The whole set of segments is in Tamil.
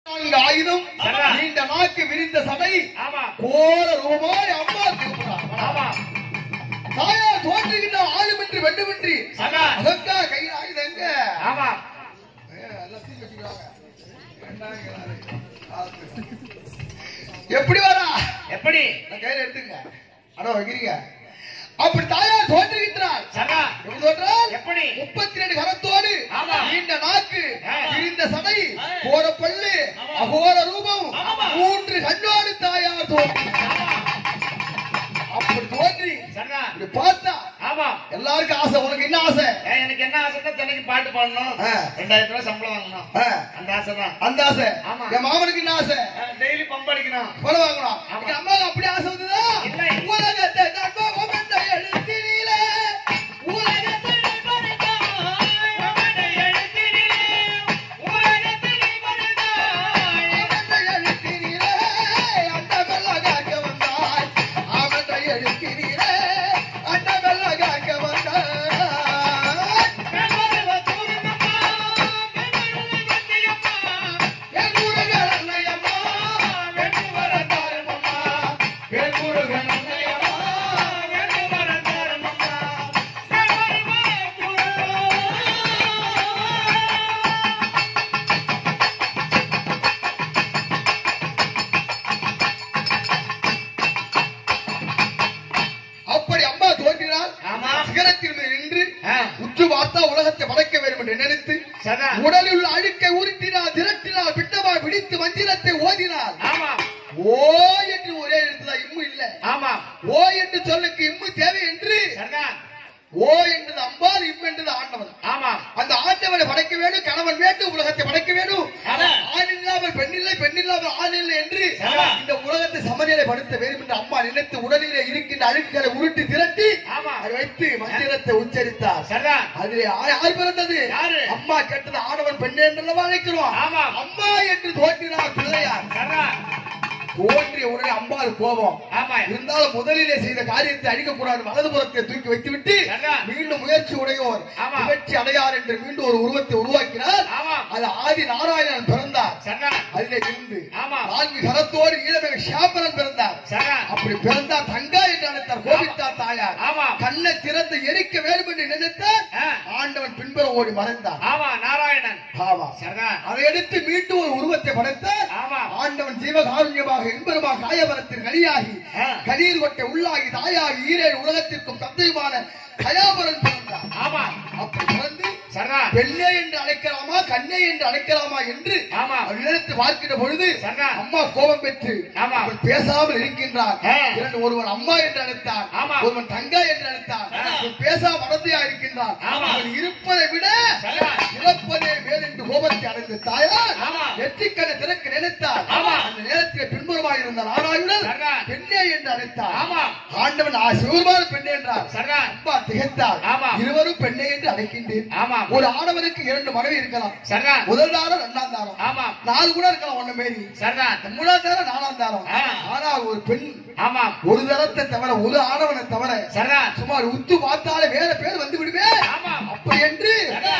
ஆயுதம் நீண்ட நாக்கு விரிந்த சடை கோர ரூபாய் அம்மா தாயா தோன்றுகின்ற ஆளுமின்றி வெண்டுமின்றி அதற்கா கையில் ஆயுதங்க எப்படி வரா எப்படி கையில எடுத்துங்க அட வைக்கிறீங்க அப்படி தாயார் தோன்றுகின்றார் எப்படி தோன்றால் எப்படி 32 கரத்தோடு நீண்ட நாக்கு விரிந்த சடை கோர பல்லு அகோர ரூபம் 3 கண்ணோடு தாயார் தோன்றி அப்படி தோன்றி இப்படி பார்த்தா எல்லாருக்கும் ஆசை. உனக்கு என்ன ஆசை? எனக்கு என்ன ஆசைன்னா தினைக்கு பாட்டு பாடணும், 2000 ரூபாய் சம்பளம் வாங்கணும், அந்த ஆசை தான். அந்த ஆசை. என் மாமனுக்கு என்ன ஆசை? டெய்லி பம்பு அடிக்கணும், பணம் வாங்கணும். அம்மாவுக்கு அப்படி ஆசை வந்ததா? உலகத்தை உலகத்தை படைக்க வேண்டும் என்று நினைத்து உடலில் உள்ள அழுக்கை உருட்டினார், திரட்டினார், பிட்டமாய் பிடித்து மந்திரத்தை ஓதினார். ஓ என்று ஒரே எழுத்துதான், இம்மு இல்லை. ஓ என்று சொல்லுக்கு இம்மு தேவை என்று ஓ என்றது அம்பாள், இம் என்றது ஆண்டவன். அந்த ஆண்டவனை படைக்க வேண்டும், கணவன் வேண்டும், உலகத்தை படைக்க வேண்டும். ஆண் இல்லாமல் பெண் இல்லை, பெண் இல்லாமல் ஆண் இல்லை என்று இந்த உலகத்தை சமநிலைப்படுத்த வேண்டும் என்று அம்மா நினைத்து உடலிலே இருக்கின்ற அழுக்குகளை உருட்டி திரட்டி அதை வைத்து மந்திரத்தை உச்சரித்தார். அதிலே யார் பிறந்தது? அம்மா கேட்டது ஆடவன் பெண் என்று அழைக்கிறோம். அம்மா என்று தோன்றினார் பிள்ளையார். தோன்றிய உடனே அம்பாள் கோபம். இருந்தாலும் முதலிலே செய்த காரியத்தை அழிக்கக்கூடாது, வலதுபுறத்தை தூக்கி வைத்துவிட்டு மீண்டும் முயற்சி உடையோர் வெற்றி அடையார் என்று மீண்டும் ஒரு உருவத்தை உருவாக்கினார். அது ஆதி நாராயணன் பிறந்தார். அதிலே இருந்து 4 கரத்தோடு ஈழமிக சியாபரன் பிறந்தார். அப்படி பிறந்தார் தங்கா என்று அழைத்தார். கோபித்தார் தாயார். கண்ணை திறந்து எரிக்க வேண்டும் என்று நினைத்தார். ஆண்டவன் பின்புற ஓடி மறைந்தார் நாராயணன். அதை எடுத்து மீண்டும் ஒரு உருவத்தை படைத்தார். ஆண்டவன் ஜீவகாருண்யமாக என்பருமா காயபரத்தில் கலியாகி கலீர் கொட்டை உள்ளாகி தாயாகி ஈரேழு உலகத்திற்கும் தந்தையுமான கயாபரன் பிறந்தார். அப்படி பிறந்து பெண்ணே என்று அழைக்கலாமா கண்ணே என்று அழைக்கலாமா என்று நினைத்து பார்க்கின்ற பொழுது அம்மா கோபம் பெற்று பேசாமல் இருக்கின்றார். ஒருவன் அம்மா என்று அழைத்தார், ஒருவன் தங்கா என்று அழைத்தார். பேசாம அடர்த்தியா இருக்கின்றார். அவன் இருப்பதை விட இழப்பதே மேல் என்று கோபத்தை அடைந்து தாயார் வெற்றிக்கண்ணை திறக்க நினைத்தார். அந்த நேரத்தில் பின்புறமாக இருந்த நாராயணன் பெண்ணே என்று அழைத்தார். ஆண்டவன் சிவருமான பெண்ணே என்றார். அம்மா திகைத்தார். இருவரும் பெண்ணே என்று அழைக்கின்றேன். ஒரு ஆடவனுக்கு 2 மனைவி இருக்கலாம். முதல் தாரம் 2ஆம் தாரம் 4 கூட இருக்கலாம். ஒண்ணு மாரி 3ஆம் தாரம் 4ஆம் தாரம். ஆனால் ஒரு பெண் ஒரு தரத்தை தவிர ஒரு ஆடவனை தவிர சுமார் உத்து பார்த்தாலே வேற பேர் வந்து விடுவே. அப்படி என்று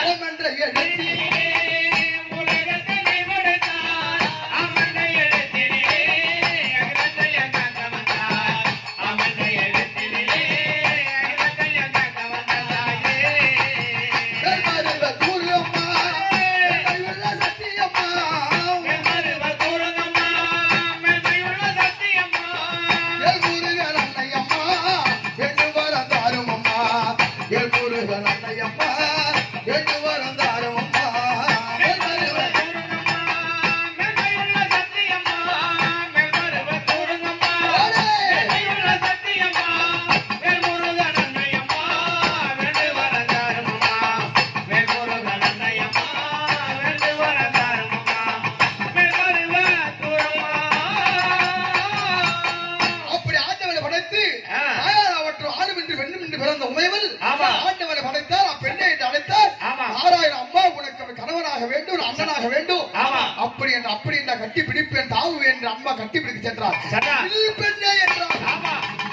ஆண்டவனை படைத்தார். பெண்ணை என்று அழைத்தார். நாராயணன் அம்மா உனக்கு கணவனாக வேண்டும், அண்ணனாக வேண்டும். அப்படி என்று அப்படி என்ற கட்டி பிடிப்பேன் தாவு என்று அம்மா கட்டி பிடிக்க சென்றார். பெண்ணே என்றார்.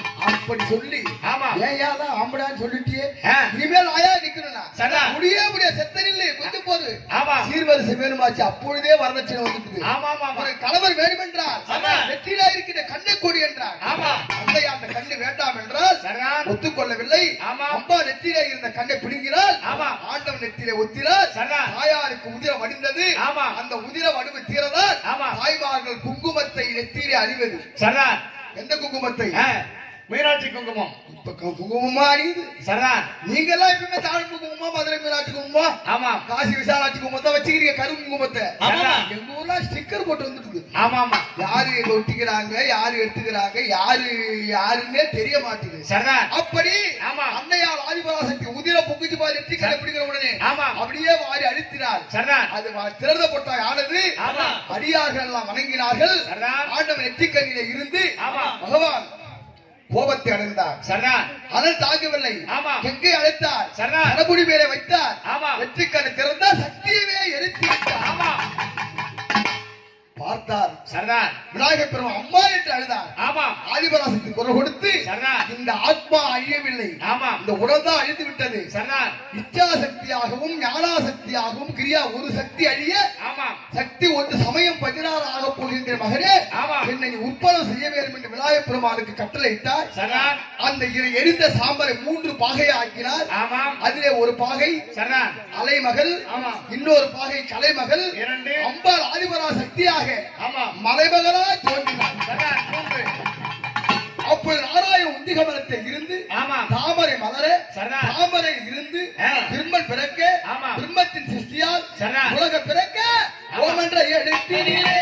இப்படி சொல்லி ஆமா ஏன் ஆம்படான்னு சொல்லிட்டியே இனிமேல் ஆயா நிக்கணும் முடிய முடிய செத்தனில்லை கொஞ்சம் போது சீர்வரிசை வேணுமாச்சு அப்பொழுதே வரதட்சணை வந்துட்டு கணவர் வேணும் என்றார் நெற்றியில இருக்கிற கண்ணை கொடி என்றார் அந்த கண்ணு வேண்டாம் என்றால் ஒத்துக்கொள்ளவில்லை அம்பா நெற்றியில இருந்த கண்ணை பிடுங்கினால் ஆண்டவன் நெற்றியில ஒத்தினார் தாயாருக்கு உதிரம் வடிந்தது அந்த உதிர வடிவு தீரதான் தாய்மார்கள் குங்குமத்தை நெற்றியிலே அணிவது எந்த குங்குமத்தை மீனாட்சி குங்குமம் இப்ப குங்குமமா அணியுது நீங்க எல்லாம் இப்ப தாழ் குங்குமமா மதுரை மீனாட்சி குங்குமமா ஆமா காசி விசாலாட்சி குங்குமத்தை வச்சுக்கிறீங்க கரு குங்குமத்தை எங்க ஊர்ல ஸ்டிக்கர் போட்டு வந்துருக்கு யாரு ஒட்டிக்கிறாங்க யாரு எடுத்துக்கிறாங்க யாருன்னே தெரிய மாட்டேங்குது அப்படி அன்னையால் ஆதிபராசக்தி உதிர பொங்குச்சு பாரு நெற்றி கடைபிடிக்கிற உடனே அப்படியே வாரி அழித்தினார் அது திறந்த பொட்டாய் ஆனது அடியார்கள் எல்லாம் வணங்கினார்கள் ஆண்டவன் நெற்றிக்கண்ணில இருந்து பகவான் கோபத்தை அடைந்தார் அதனால் தாங்கவில்லை எங்கே அழைத்தார் கரபுடி மேலே வைத்தார் வெற்றிக்கண்ணை திறந்தார் சக்தியவே எரித்து விட்டார் பார்த்தார் விநாயகர் பெருமான் அம்மா என்று அழுதார் ஆதிபராசக்தி குரல் கொடுத்து இந்த ஆத்மா அழியவில்லை இந்த உடல் தான் அழிந்து விட்டது இச்சா சக்தியாகவும் ஞானாசக்தியாகவும் கிரியா ஒரு சக்தி அழிய சக்தி ஒன்று சமயம் 16 ஆக போகின்ற மகனே என்னை உற்பலம் செய்ய வேண்டும் என்று விநாயகர் பெருமானுக்கு கட்டளையிட்டார் அந்த எரிந்த சாம்பலை 3 பாகையை ஆக்கினார் அதிலே ஒரு பாகை அலைமகள் இன்னொரு பாகை கலைமகள் அம்பாள் ஆதிபராசக்தியாக மலைமகளா தோன்றினார் அப்பொழுது நாராயண உண்டிகமலத்தை இருந்து தாமரை மலர தாமரை இருந்து பிரம்மன் பிறக்க பிரம்மத்தின் சிருஷ்டியால் உலக பிறக்க ஓம் என்ற எழுத்தினிலே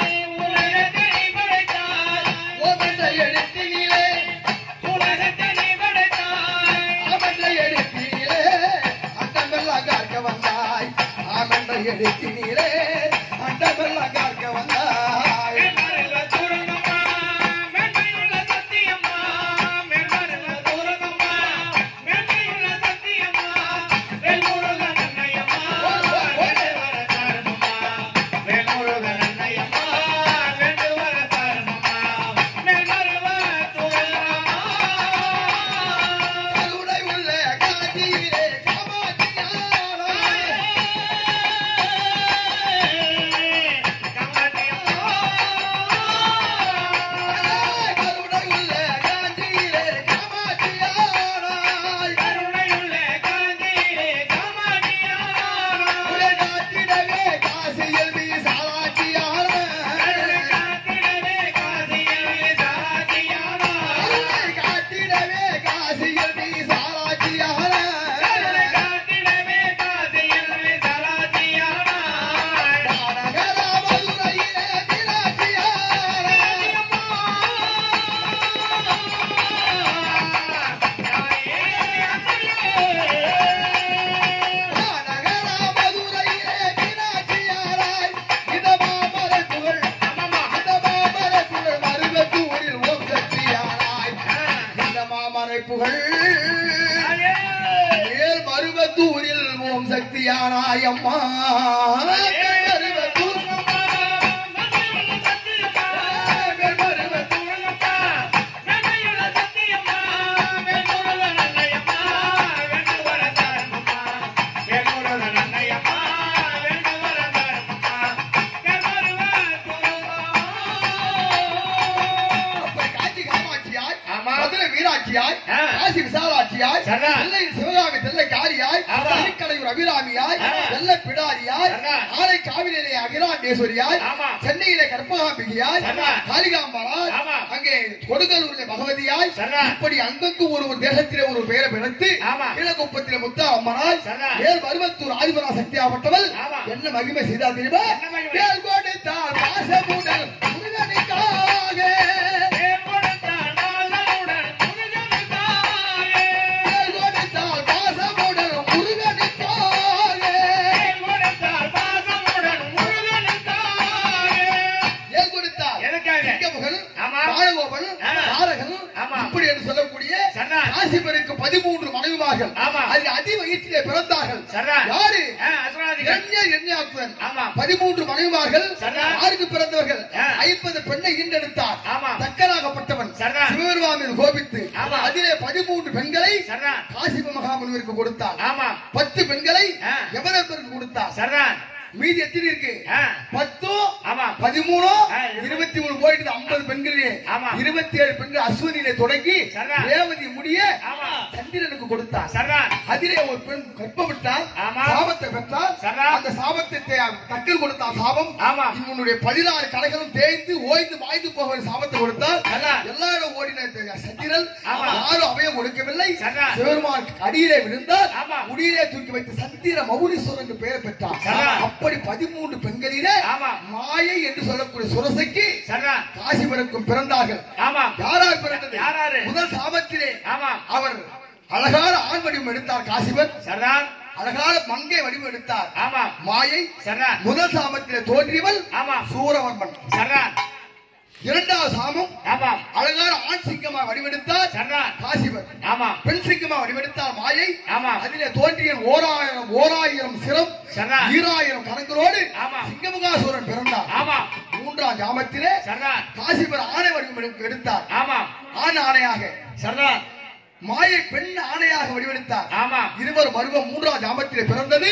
ஓம் என்ற எழுத்தினிலே உலகத்தினை படைத்தாய் ஆம் என்ற எழுத்தினிலே அண்டமெல்லாம் காக்க வந்தாய் ஆம் என்ற எழுத்தினிலே அண்டமெல்லாம் காக்க வந்தாய் மருவத்தூரில் ஓம் சக்தியானாய் அம்மா சிவகாமி தெல்லை காரியாய் திருக்கடையூர் அபிராமியாய் வெள்ள பிடாரியாய் ஆலை காவிரியிலே அகிலாண்டேஸ்வரியாய் சென்னையிலே கற்பகாம்பிகையாய் காளிகாம்பாளாய் அங்கே கொடுங்கலூரிலே பகவதியாய் இப்படி அங்கங்கு ஒரு தேசத்திலே ஒரு பெயரை பிறந்து கீழக்குப்பத்திலே முத்தா அம்மனாய் மேல் மருவத்தூர் ஆதிபரா சக்தியாகப்பட்டவள் என்ன மகிமை செய்தால் தெரியுமா? மேல் கொடுத்தால் வாசமுடல் முருகனுக்காக இப்படி என்று சொல்லக்கூடிய காசிபருக்கு 13 மனைவிமார்கள் அதி வயிற்றிலே பிறந்தார்கள். யாரு? 13 மனைவிமார்கள். யாருக்கு பிறந்தவர்கள்? 50 பெண்ணை ஈண்டெடுத்தார். தக்கராகப்பட்டவன் சிவபெருமான் மீது கோபித்து அதிலே 13 பெண்களை காசிப மகாமுனிவருக்கு கொடுத்தார். 10 பெண்களை யமதர்மருக்கு கொடுத்தார். மீதி எத்தனை இருக்கு? 10 13 23 போயிட்டு 50 பெண்களே 27 பெண்கள் அஸ்வினியிலே தொடங்கி ரேவதி முடிய சந்திரனுக்கு கொடுத்தார். அதிலே ஒரு பெண் கர்ப்பமிட்டால் சாபத்தை பெற்றால் அந்த சாபத்தை தக்கல் கொடுத்தார். சாபம் இவனுடைய 16 கலைகளும் தேய்ந்து ஓய்ந்து மாய்ந்து போக சாபத்தை கொடுத்தால் எல்லாரும் ஓடின சந்திரன் யாரும் அபயம் கொடுக்கவில்லை. சிவபெருமான் அடியிலே விழுந்தால் முடியிலே தூக்கி வைத்து சந்திர மௌலீஸ்வரர் என்று பெயர் பெற்றார். அப்படி 13 பெண்களிலே மாயை என்று சொல்லக்கூடிய சுரசைக்கு காசிபருக்கும் பிறந்தார்கள். யாரால் பிறந்தது? முதல் சாபத்திலே அவர் அழகான ஆண் வடிவம் எடுத்தார் காசிபர். அழகான மங்கை வடிவம் எடுத்தார் மாயை. முதல் சாபத்திலே தோன்றியவள் சூரவர்மன். இரண்டாவது சாமம் அழகான ஆண் சிங்கமா வடிவெடுத்தார் காசிபர். பெண் சிங்கமா வடிவெடுத்தார் மாயை. அதிலே தோன்றிய 1000 சிரம் 2000 கணங்களோடு சிங்கமுகாசூரன் பிறந்தார். மூன்றாம் ஜாமத்திலே காசிபர் ஆணை வடிவம் எடுத்தார். ஆண் ஆணையாக மாயை பெண் ஆணையாக வடிவெடுத்தார். இருவர் பருவம் மூன்றாம் ஜாமத்திலே பிறந்தது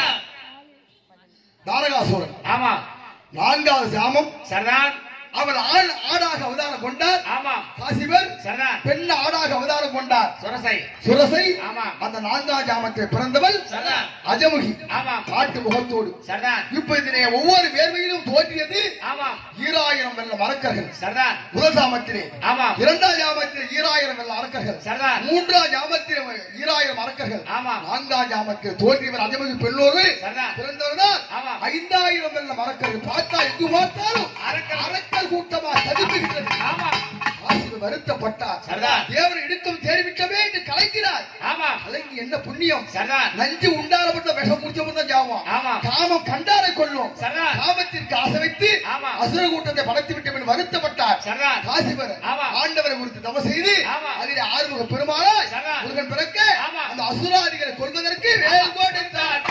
தாரகாசூரன். நான்காவது ஜாமம் அவர் ஆடாக அவதாரம் கொண்டார் காசிபர். பெண் ஆடாக அவதாரம் கொண்டார் சுரசை. அந்த 4ஆம் ஜாமத்தில் பிறந்தவள் அஜமுகி காட்டு முகத்தோடு. இப்ப இதனை ஒவ்வொரு வேர்வையிலும் தோன்றியது 2000 வெள்ள மரக்கர்கள் முதல் ஜாமத்திலே. 2ஆம் ஜாமத்தில் 2000 வெள்ள அரக்கர்கள். 3ஆம் ஜாமத்தில் 2000 அரக்கர்கள். 4ஆம் ஜாமத்தில் தோன்றியவர் அஜமுகி பெண்ணோடு பிறந்தவர்தான் 5000 வெள்ள மரக்கர்கள். பார்த்தா எங்கு பார்த்தாலும் அரக்கர் கூட்டமா தடுப்புகிறது. வருத்தப்பட்டார். தேவரை இடுக்கும் தேர்விக்கவே என்று கலைக்கிறார். கலைக்கு என்ன புண்ணியம்? நஞ்சு உண்டாரப்பட்ட விஷம் முடிச்சப்பட்ட ஜாமம். காமம் கண்டாரை கொள்ளும். காமத்திற்கு ஆசை வைத்து அசுர கூட்டத்தை படைத்து விட்டு வருத்தப்பட்டார் காசிபர். ஆண்டவரை குறித்து தவம் செய்து அதிலே ஆறுமுக பெருமாளாய் முருகன் பிறக்க அந்த அசுராதிகளை கொள்வதற்கு வேறுபாடு